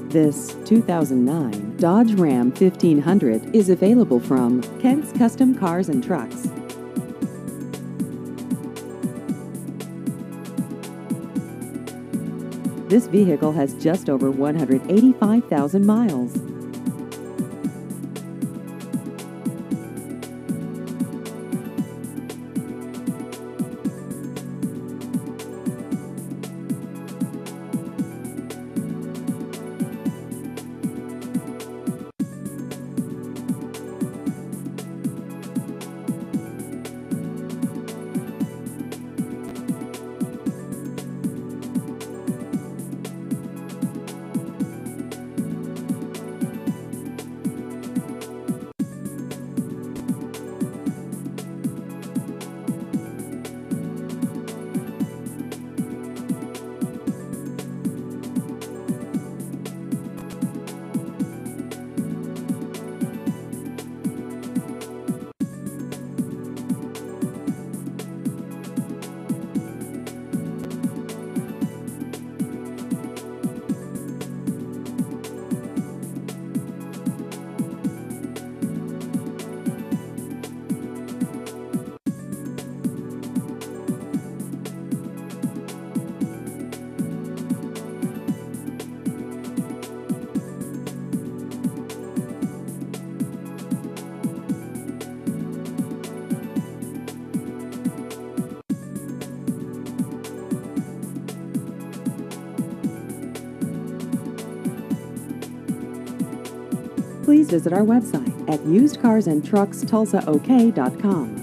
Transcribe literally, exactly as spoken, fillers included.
This two thousand nine Dodge Ram fifteen hundred is available from Kent's Custom Cars and Trucks. This vehicle has just over one hundred eighty-five thousand miles. Please visit our website at used cars and trucks tulsa o k dot com.